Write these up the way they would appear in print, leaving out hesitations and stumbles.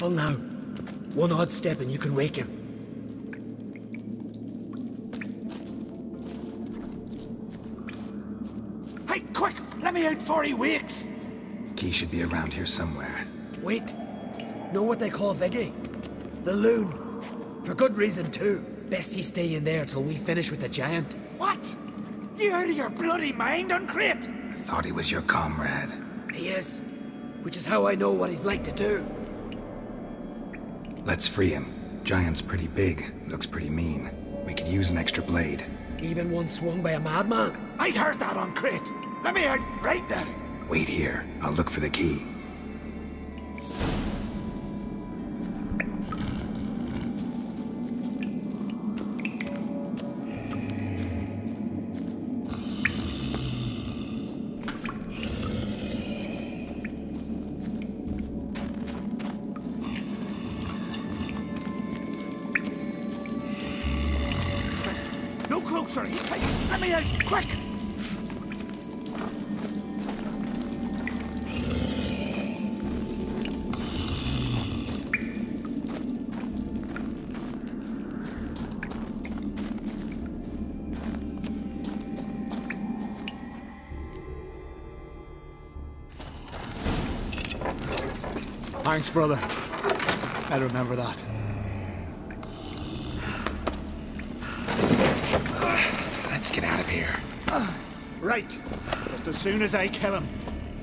careful now. One odd step and you can wake him. Hey, quick! Let me out before he wakes! Key should be around here somewhere. Wait. Know what they call Viggy? The loon. For good reason, too. Best he stay in there till we finish with the giant. What? You out of your bloody mind, Uncrate? I thought he was your comrade. He is. Which is how I know what he's like to do. Let's free him. Giant's pretty big, looks pretty mean. We could use an extra blade. Even one swung by a madman. I heard that, Uncrate. Let me out right now. Wait here. I'll look for the key. No closer. Let me out, quick! Thanks, brother. I remember that. Let's get out of here. Right. Just as soon as I kill him.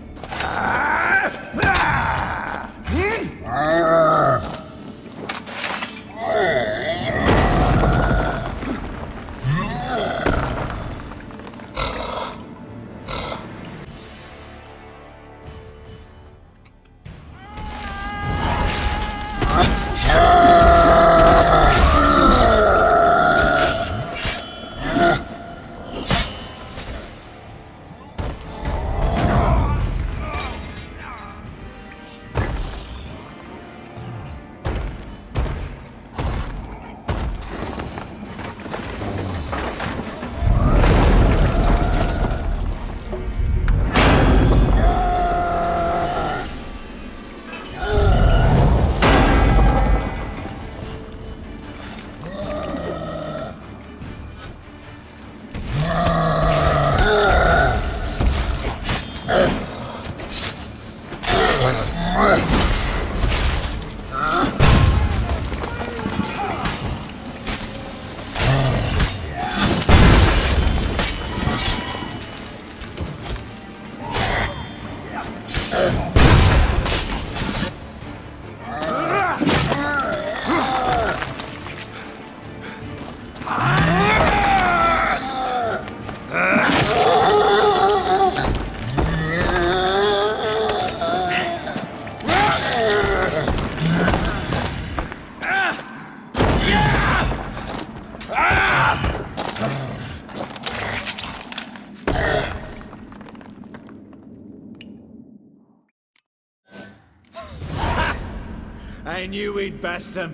I knew we'd best him.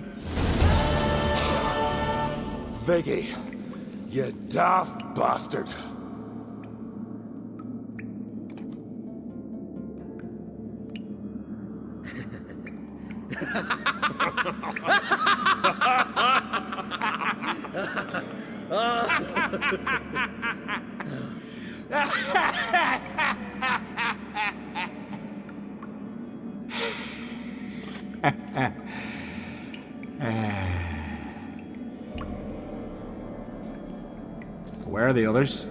Viggy, you daft bastard. Where are the others?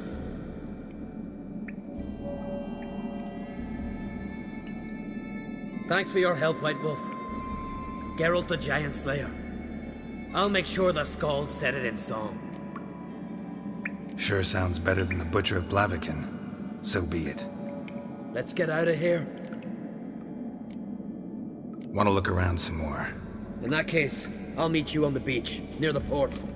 Thanks for your help, White Wolf. Geralt the Giant Slayer. I'll make sure the Scald said it in song. Sure sounds better than the Butcher of Blaviken. So be it. Let's get out of here. Want to look around some more? In that case, I'll meet you on the beach, near the port.